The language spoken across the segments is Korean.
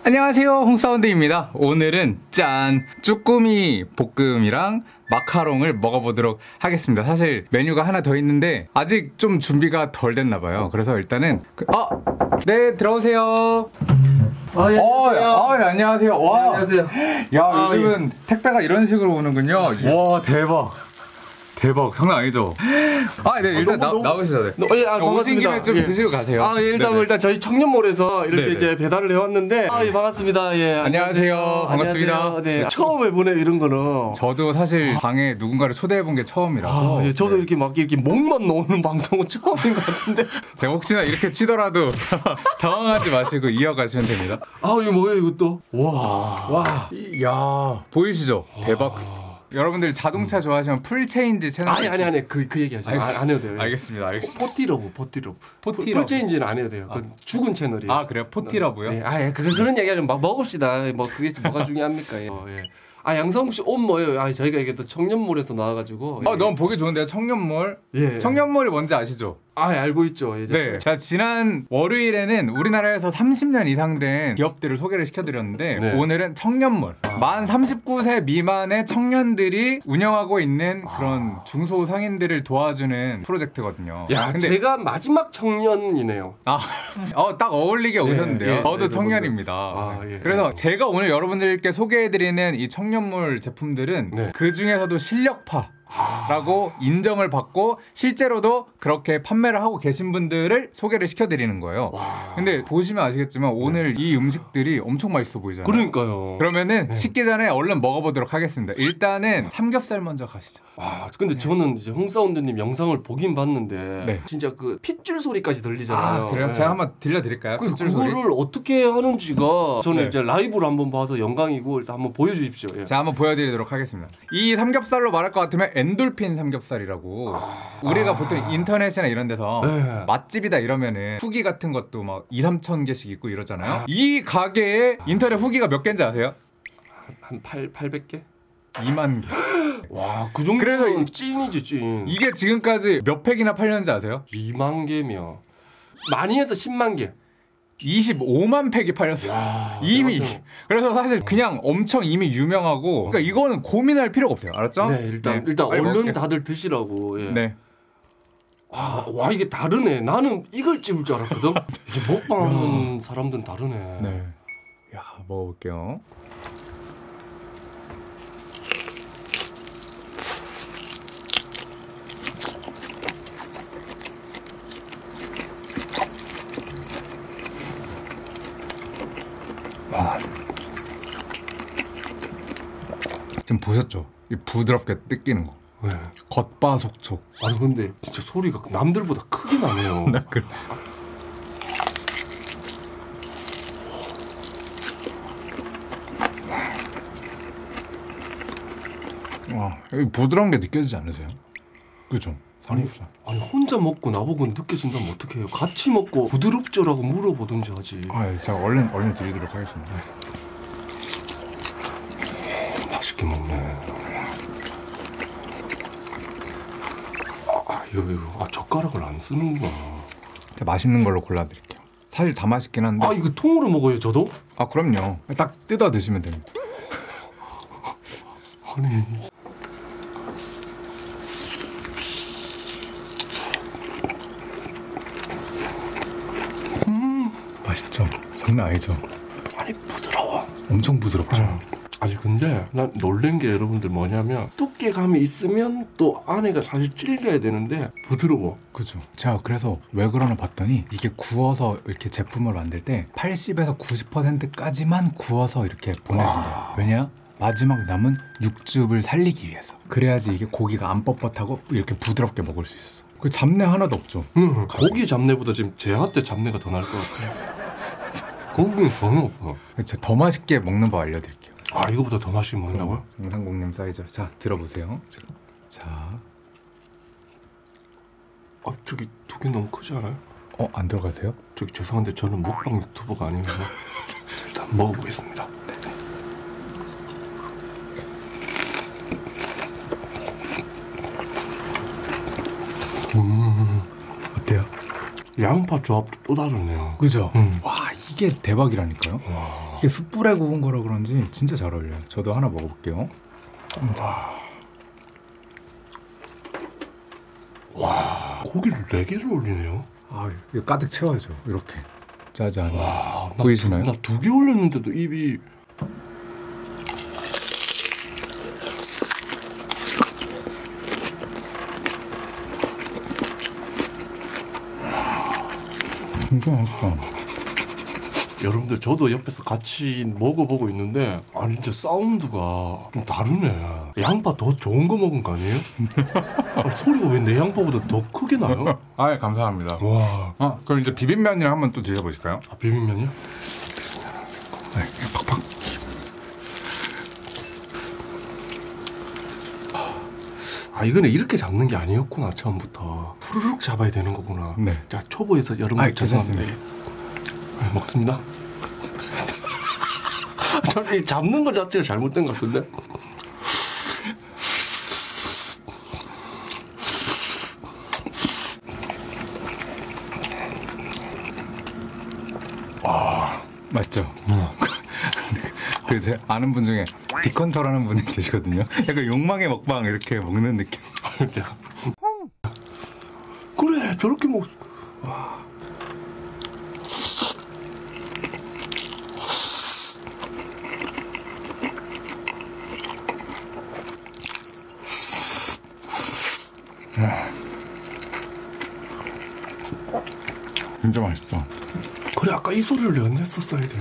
안녕하세요, 홍사운드입니다. 오늘은 짠! 쭈꾸미 볶음이랑 마카롱을 먹어보도록 하겠습니다. 사실 메뉴가 하나 더 있는데 아직 좀 준비가 덜 됐나봐요. 그래서 일단은 네, 들어오세요. 예, 안녕하세요. 네, 안녕하세요. 와, 안녕하세요. 야, 요즘은 택배가 이런 식으로 오는군요. 와, 대박. 대박, 장난 아니죠? 네, 일단 나오시죠. 네. 반갑습니다. 오신 김에 좀 드시고 가세요. 일단 저희 청년몰에서 이렇게 네네. 이제 배달을 해왔는데, 반갑습니다. 예. 안녕하세요. 반갑습니다. 안녕하세요. 네. 네. 처음 해보네, 이런 거는. 저도 사실 방에 누군가를 초대해본 게 처음이라서. 예, 저도 네. 이렇게 막 이렇게 목만 놓는 방송은 처음인 것 같은데. 제가 혹시나 이렇게 치더라도 당황하지 마시고 이어가시면 됩니다. 이거 뭐예요, 이것도? 와, 야, 보이시죠? 대박. 여러분들 자동차 좋아하시면 풀체인지 채널. 아니. 그 얘기 하지 마. 안 해도 돼요. 알겠습니다. 포티러브. 풀체인지는 안 해도 돼요. 그 죽은 채널이에요. 그래요? 포티러브요? 네. 그런 얘기 하면 막 먹읍시다. 뭐 그게 뭐가 중요합니까? 예. 양상국 씨 옷 뭐예요? 저희가 이게 또 청년몰에서 나와가지고. 너무 보기 좋은데요, 청년몰. 예. 청년몰이 뭔지 아시죠? 알고 있죠. 네. 자, 지난 월요일에는 우리나라에서 30년 이상 된 기업들을 소개를 시켜드렸는데, 네. 오늘은 청년몰. 만 39세 미만의 청년들이 운영하고 있는 그런 중소상인들을 도와주는 프로젝트거든요. 근데 제가 마지막 청년이네요. 딱 어울리게 오셨는데요. 저도 청년입니다. 그래서 제가 오늘 여러분들께 소개해드리는 이 청년몰 제품들은 그 중에서도 실력파 라고 인정을 받고 실제로도 그렇게 판매를 하고 계신 분들을 소개를 시켜드리는 거예요. 근데 보시면 아시겠지만 오늘 이 음식들이 엄청 맛있어 보이잖아요. 그러니까요. 그러면은 식기 전에 얼른 먹어보도록 하겠습니다. 일단은 삼겹살 먼저 가시죠. 근데 저는 이제 홍사운드님 영상을 보긴 봤는데 네. 진짜 그 핏줄 소리까지 들리잖아요. 그래요? 제가 한번 들려드릴까요? 핏줄 소리? 그거를 어떻게 하는지가 저는 네. 이제 라이브로 한번 봐서 영광이고 일단 한번 보여주십시오. 예. 제가 한번 보여드리도록 하겠습니다. 이 삼겹살로 말할 것 같으면 엔돌핀 삼겹살이라고 우리가 보통 인터넷이나 이런 데서 맛집이다 이러면은 후기 같은 것도 막 2-3천 개씩 있고 이러잖아요. 이 가게에 인터넷 후기가 몇 개인지 아세요? 한 800개? 2만 개. 그 정도면 그래서 찐이지 찐. 이게 지금까지 몇 팩이나 팔렸는지 아세요? 2만 개면 많이 해서 10만 개. 25만 팩이 팔렸어요. 이미. 그래서 사실 그냥 엄청 이미 유명하고, 그러니까 이거는 고민할 필요가 없어요. 알았죠? 네, 일단 빨리 얼른 먹을게요. 다들 드시라고. 예. 네. 이게 다르네. 나는 이걸 찝을 줄 알았거든. 이게 먹방하는 사람들은 다르네. 네. 야, 먹어볼게요. 지금 보셨죠? 이 부드럽게 뜯기는 거. 네. 겉바속촉. 근데 진짜 소리가 남들보다 크게 나네요. 그래. 여기 부드러운 게 느껴지지 않으세요? 그죠? 삼겹살. 혼자 먹고 나보고 느껴진다면 어떡해요? 같이 먹고 부드럽죠라고 물어보든지 하지. 제가 얼른 드리도록 하겠습니다. 맛있게 먹네. 이거 젓가락을 안 쓰는구나. 제가 맛있는 걸로 골라드릴게요. 사실 다 맛있긴 한데. 이거 통으로 먹어요, 저도? 그럼요. 딱 뜯어 드시면 됩니다. 아니. 맛있죠? 장난 아니죠? 부드러워. 엄청 부드럽죠? 근데 난 놀란 게 여러분들 뭐냐면 두께감이 있으면 또 안에가 사실 질겨야 되는데 부드러워. 그죠. 제가 그래서 왜 그러나 봤더니 이게 구워서 이렇게 제품을 만들 때 80에서 90%까지만 구워서 이렇게 보내준대요. 왜냐? 마지막 남은 육즙을 살리기 위해서. 그래야지 이게 고기가 안 뻣뻣하고 이렇게 부드럽게 먹을 수 있어. 그 잡내 하나도 없죠. 고기 잡내보다 지금 제한테 잡내가 더 날 것 같아요. 고기는 전혀 없어. 제가 더 맛있게 먹는 법 알려드릴게요. 이거보다 더 맛있게 먹는다고요? 정상국님 사이즈. 자, 들어보세요. 자. 저기 두 개 너무 크지 않아요? 안 들어가세요? 저기 죄송한데 저는 먹방 유튜버가 아니어서 일단 먹어보겠습니다. 어때요? 양파 조합도 또 다르네요. 그죠? 와, 이게 대박이라니까요. 와. 이게 숯불에 구운 거라 그런지 진짜 잘 어울려요. 저도 하나 먹어볼게요. 와, 고기를 4개를 올리네요. 아, 이거 가득 채워야죠. 이렇게. 짜잔. 와, 보이시나요? 나 2개 올렸는데도 입이 진짜 맛있다. 여러분들 저도 옆에서 같이 먹어보고 있는데 아니 진짜 사운드가 좀 다르네. 양파 더 좋은 거 먹은 거 아니에요? 아니, 소리가 왜 내 양파보다 더 크게 나요? 아, 감사합니다. 와. 그럼 이제 비빔면이랑 한번 또 드셔보실까요? 아, 비빔면이요? 네, 팍팍. 아, 이거는 이렇게 잡는 게 아니었구나. 처음부터 후루룩 잡아야 되는 거구나. 네. 자, 초보에서 여러분들 죄송합니다. 괜찮습니다. 네, 먹습니다. 저는 이 잡는 것 자체가 잘못된 것 같은데. 맞죠? 그 제 아는 분 중에 디컨터라는 분이 계시거든요. 약간 욕망의 먹방 이렇게 먹는 느낌. 그래, 저렇게 먹. 진짜 맛있어. 그래, 아까 이 소리를 내가 냈었어야 돼.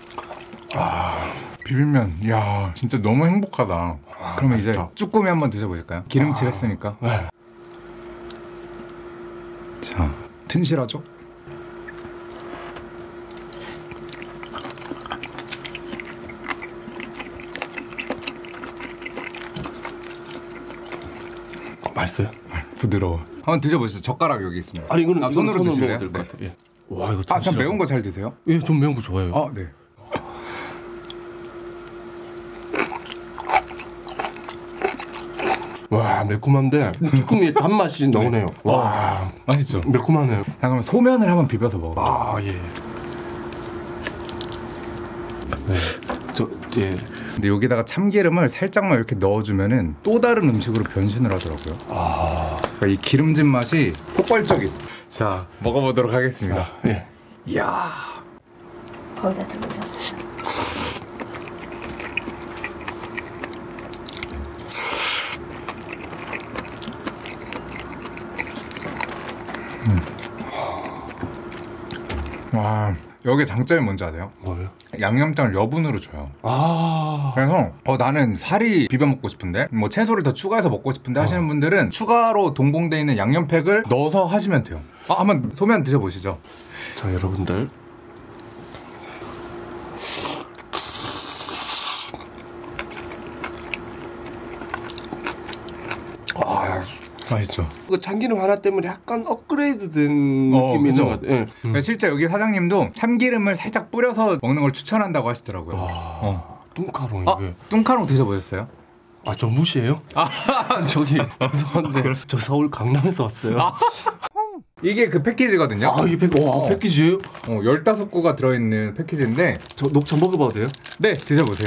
비빔면, 이야, 진짜 너무 행복하다. 그러면 이제 맛있다. 쭈꾸미 한번 드셔보실까요? 기름칠 했으니까. 네. 자, 튼실하죠? 맛있어요? 부드러워. 한번 드셔보시죠. 젓가락 여기 있습니다. 아니 이거는 손으로 드실래요? 먹어도 될 것 같아. 예. 와, 이거 아, 참 매운 거 잘 드세요? 예, 좀 매운 거 좋아해요. 아, 네. 와, 매콤한데 쭈꾸미의 단맛이 나오네요. 와, 맛있죠? 매콤하네요. 자, 그러면 소면을 한번 비벼서 먹어요. 아, 예. 네. 예. 근데 여기다가 참기름을 살짝만 이렇게 넣어주면은 또 다른 음식으로 변신을 하더라고요. 그러니까 이 기름진 맛이 폭발적인. 자, 먹어보도록 하겠습니다. 예. 이야. 거기다 들어갔어요. 와, 여기 장점이 뭔지 아세요? 뭐예요? 양념장을 여분으로 줘요. 아, 그래서 나는 살이 비벼 먹고 싶은데 뭐 채소를 더 추가해서 먹고 싶은데 하시는 분들은 추가로 동봉돼 있는 양념팩을 넣어서 하시면 돼요. 한번 소면 드셔보시죠. 자, 여러분들. 맛있죠? 그 참기름 하나 때문에 약간 업그레이드된 느낌이 그죠? 있는 것 같아요. 예. 실제 여기 사장님도 참기름을 살짝 뿌려서 먹는 걸 추천한다고 하시더라고요. 뚱카롱 이게. 뚱카롱 드셔보셨어요? 아, 저 무시해요? 저기 죄송한데 저 서울 강남에서 왔어요. 이게 그 패키지거든요. 이게 패키지예요? 15구가 들어있는 패키지인데 저 녹차 먹어봐도 돼요? 네, 드셔보세요.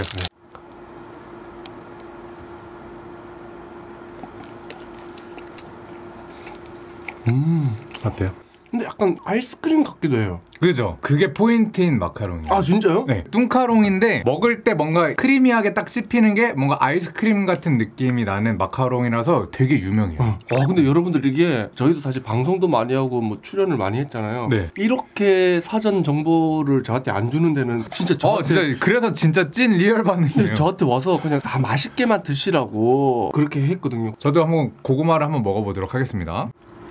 어때요? 근데 약간 아이스크림 같기도 해요. 그죠? 그게 포인트인 마카롱이에요. 아, 진짜요? 네, 뚱카롱인데 먹을 때 뭔가 크리미하게 딱 씹히는 게 뭔가 아이스크림 같은 느낌이 나는 마카롱이라서 되게 유명해요. 근데 여러분들 이게 저희도 사실 방송도 많이 하고 뭐 출연을 많이 했잖아요. 네. 이렇게 사전 정보를 저한테 안 주는 데는 진짜 저한테 진짜 그래서 진짜 찐 리얼 반응이에요. 저한테 와서 그냥 다 맛있게만 드시라고 그렇게 했거든요. 저도 한번 고구마를 한번 먹어보도록 하겠습니다.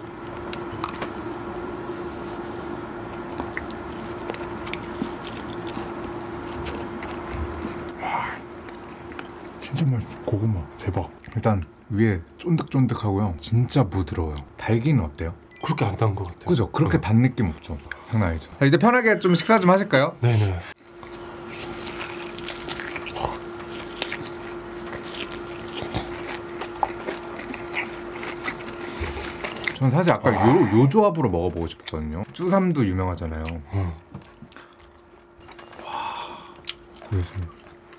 진짜 맛있어. 고구마 대박. 일단 위에 쫀득쫀득하고요. 진짜 부드러워요. 달기는 어때요? 그렇게 안 단 것 같아요. 그죠? 그렇게 단 느낌 없죠. 장난 아니죠. 자, 이제 편하게 좀 식사 좀 하실까요? 네네. 저는 사실 아까 요 조합으로 먹어보고 싶었거든요. 쭈삼도 유명하잖아요. 보겠습니다.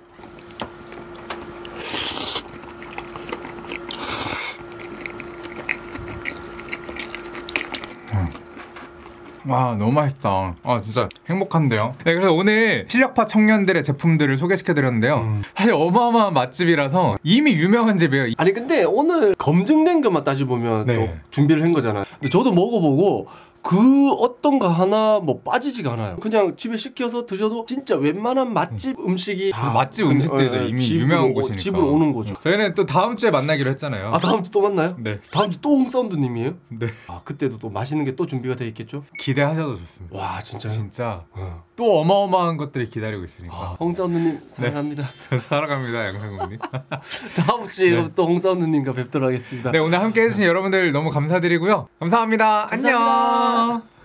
와 너무 맛있다. 아 진짜 행복한데요. 네, 그래서 오늘 실력파 청년들의 제품들을 소개시켜드렸는데요. 사실 어마어마한 맛집이라서 이미 유명한 집이에요. 아니 근데 오늘 검증된 것만 따져보면 네. 또 준비를 한 거잖아요. 근데 저도 먹어보고 그 어떤 거 하나 뭐 빠지지가 않아요. 그냥 집에 시켜서 드셔도 진짜 웬만한 맛집 음식이 다 맛집 음식들이죠. 이미 유명한 곳이니까. 집으로 오는 거죠. 저희는 또 다음 주에 만나기로 했잖아요. 아 다음 주 또 만나요? 네. 다음 주 또 홍사운드님이에요? 네. 아 그때도 또 맛있는 게 또 준비가 돼 있겠죠? 기대하셔도 좋습니다. 와 진짜요? 진짜 어. 또 어마어마한 것들이 기다리고 있으니까. 홍사운드님 사랑합니다. 저 살아갑니다, 양상국님. 다음 주에 네. 또 홍사운드님과 뵙도록 하겠습니다. 네, 오늘 함께 해주신 여러분들 너무 감사드리고요. 감사합니다. 감사합니다. 안녕.